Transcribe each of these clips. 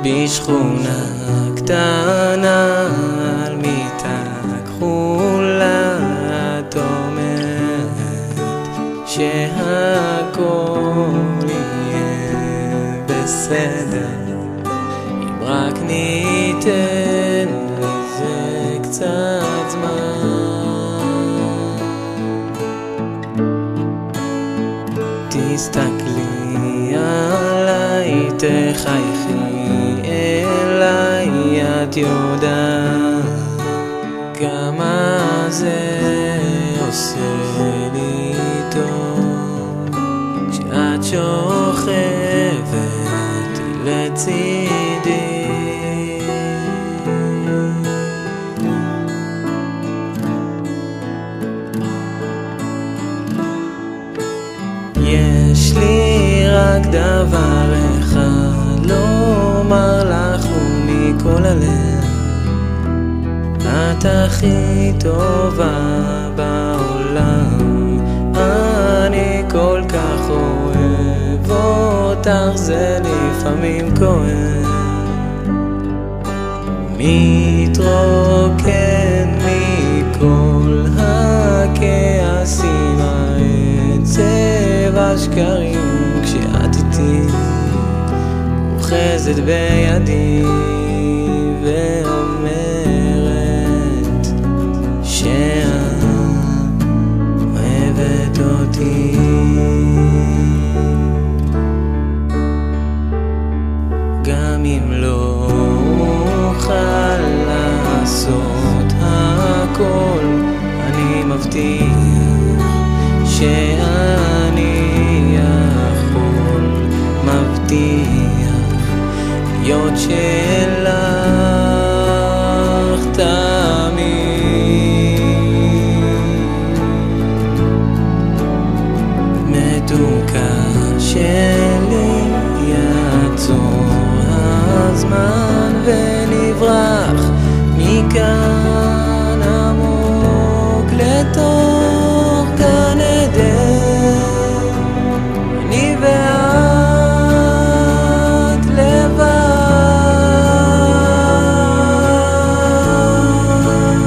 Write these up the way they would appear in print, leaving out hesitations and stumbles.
בשכונה קטנה על מיטה כחולה את אומרת שהכל יהיה בסדר אם רק ניתן לזה קצת זמן. תסתכלי עליי, תחייכי אליי, את יודעת כמה זה עושה לי טוב כשאת שוכבת לצידי. יש לי רק דבר אחד לומר לך ומכל הלב, את הכי טובה בעולם, אני כל כך אוהב אותך, זה לפעמים כואב, מתרוקן מכל הכעסים, העצב, השקרים, כשאת איתי אוחזת בידי ואומרת שאת אוהבת אותי. גם אם לא אוכל לעשות הכל, אני מבטיח שאני יכול, מבטיח להיות שלך תמיד. מתוקה שלי, יעצור הזמן ונברח מכאן עמוק לתוך גן עדן, אני ואת לבד.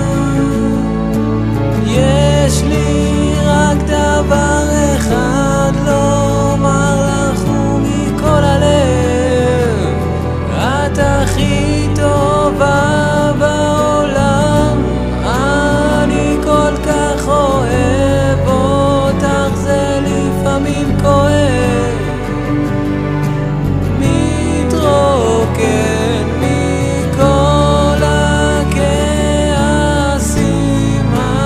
יש לי רק דבר אחד לומר לך ומכל הלב, את הכי טובה בעולם, אני כל כך אוהב אותך, זה לפעמים כואב, מתרוקן מכל הכעסים,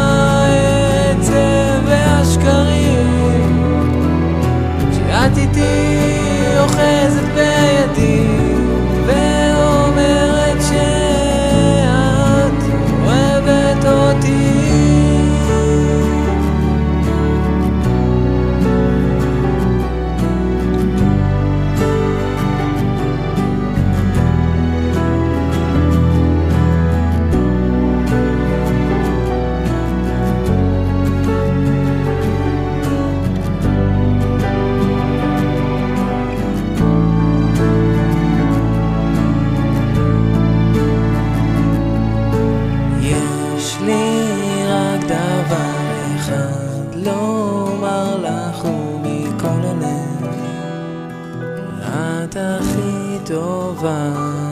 העצב והשקרים, כשאת איתי אוחזת בידי ואומרת שאת אוהבת אותי. יש לי רק דבר אחד לומר לך ומכל הלב, את הכי טובה